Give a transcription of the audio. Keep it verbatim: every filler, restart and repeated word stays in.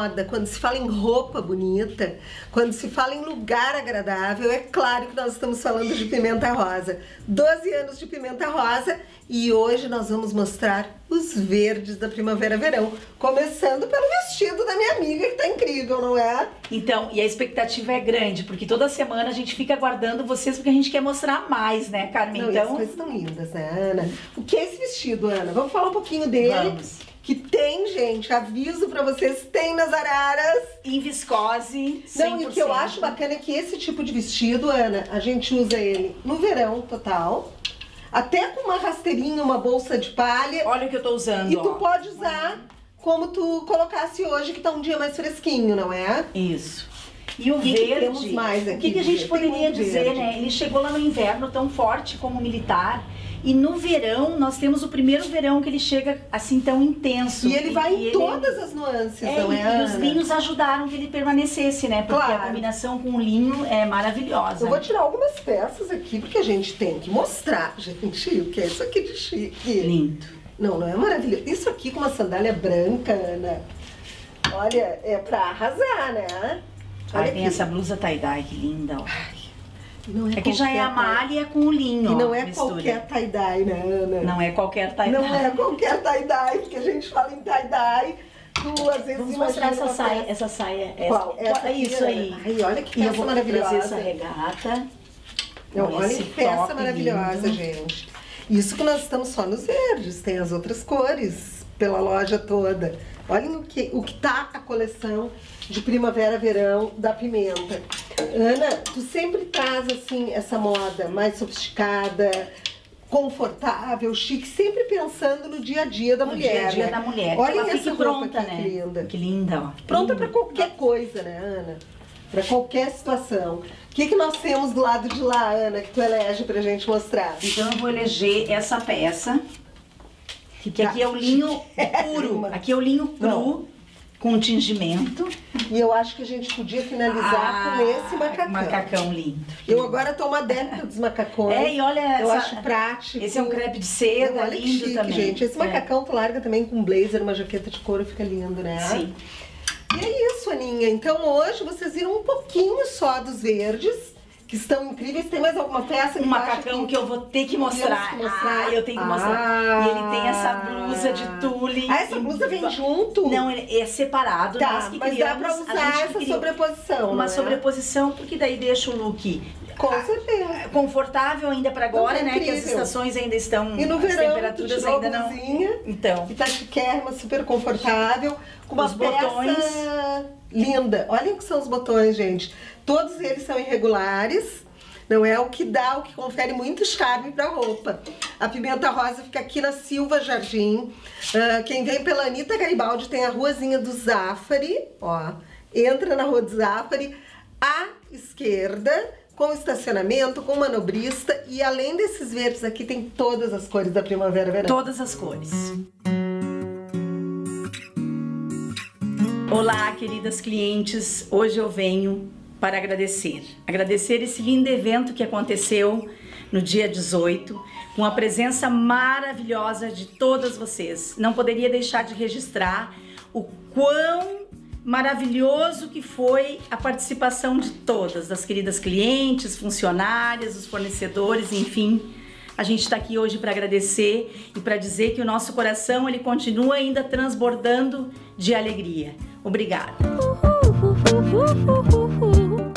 moda, quando se fala em roupa bonita, quando se fala em lugar agradável, é claro que nós estamos falando de pimenta rosa. doze anos de pimenta rosa e hoje nós vamos mostrar os verdes da primavera-verão. Começando pelo vestido da minha amiga, que tá incrível, não é? Então, e a expectativa é grande, porque toda semana a gente fica aguardando vocês, porque a gente quer mostrar mais, né, Carmen? Não, então, as coisas estão lindas, né, Ana? O que é esse vestido, Ana? Vamos falar um pouquinho dele? Vamos. Que tem, gente, aviso pra vocês, tem nas araras. Em viscose, cem por cento. Não, e o que eu acho bacana é que esse tipo de vestido, Ana, a gente usa ele no verão total, até com uma rasteirinha, uma bolsa de palha. Olha o que eu tô usando, E tu ó. pode usar como tu colocasse hoje, que tá um dia mais fresquinho, não é? Isso. E o que que verde, temos mais aqui, o que, que a gente Tem poderia muito dizer, verde. né? Ele chegou lá no inverno tão forte como militar. E no verão, nós temos o primeiro verão que ele chega assim tão intenso. E ele vai e em ele... todas as nuances, é, não é, e, Ana? e os linhos ajudaram que ele permanecesse, né? Porque Claro. a combinação com o linho é maravilhosa. Eu vou tirar algumas peças aqui, porque a gente tem que mostrar, gente, o que é isso aqui de chique. Lindo. Não, não é maravilhoso. Isso aqui com uma sandália branca, Ana. Olha, é pra arrasar, né? Olha Aí tem aqui. essa blusa tie-dye, que linda, ó. Não É que já é a qualquer malha com o linho, tie- E ó, não é mistura. qualquer tie-dye, né, Ana? Não é qualquer tie-dye. Não é qualquer tie-dye, porque a gente fala em tie-dye, tu às vezes Vamos mostrar imagina essa uma saia, peça- essa saia. Essa, Qual? Essa é aqui, isso Ana? aí. Ai, olha que E eu peça vou maravilhosa. trazer essa regata. Não, com olha esse que peça top maravilhosa, lindo. gente. Isso que nós estamos só nos verdes, tem as outras cores pela loja toda. Olhem o que, o que tá a coleção de primavera-verão da Pimenta. Ana, tu sempre traz assim essa moda mais sofisticada, confortável, chique, sempre pensando no dia a dia da No mulher. dia a dia né? da mulher. Olha que ela essa fique roupa pronta, aqui, né? que linda. Que linda, ó. Pronta Linda. para qualquer coisa, né, Ana? Para qualquer situação. O que, que nós temos do lado de lá, Ana, que tu elege pra gente mostrar? Então eu vou eleger essa peça, que aqui é o linho puro, aqui é o linho cru, Não. com tingimento. E eu acho que a gente podia finalizar com esse macacão. Macacão lindo. Eu agora tô uma adepta dos macacões. É, e olha, eu essa- acho prático. Esse é um crepe de seda, Olha que lindo chique, também. gente. Esse É. macacão tu larga também com um blazer, uma jaqueta de couro, fica lindo, né? Sim. E é isso, Aninha. Então hoje vocês viram um pouquinho só dos verdes, que estão incríveis. Tem mais alguma peça? Um que tu acha macacão que eu vou ter que mostrar. Temos que mostrar? Ah, eu tenho que mostrar. Ah. E ele tem essa blusa de tule. Ah, essa blusa vem junto? Não, ele é separado. Tá, nós que mas dá criamos, pra a usar gente essa criou sobreposição, Uma né? sobreposição, porque daí deixa o look Com certeza. confortável ainda pra agora, Não, é né? Que as incrível. estações ainda estão, E no as verão, temperaturas tu tirou ainda a não. blusinha, Então, que tá chiquérrima, super confortável, com uma Os peça botões. linda. Olhem o que são os botões, gente. Todos eles são irregulares, não é o que dá, o que confere muito charme pra roupa. A Pimenta Rosa fica aqui na Silva Jardim. Ah, quem vem pela Anitta Garibaldi tem a ruazinha do Zafari, ó. Entra na rua do Zafari, à esquerda, com estacionamento, com manobrista, e além desses verdes aqui tem todas as cores da primavera-verão. todas as cores. Olá, queridas clientes. Hoje eu venho para agradecer. Agradecer esse lindo evento que aconteceu no dia dezoito, com a presença maravilhosa de todas vocês. Não poderia deixar de registrar o quão maravilhoso que foi a participação de todas, das queridas clientes, funcionárias, os fornecedores, enfim. A gente está aqui hoje para agradecer e para dizer que o nosso coração ele continua ainda transbordando de alegria. Obrigada. Uh, uh, uh, uh, uh, uh, uh.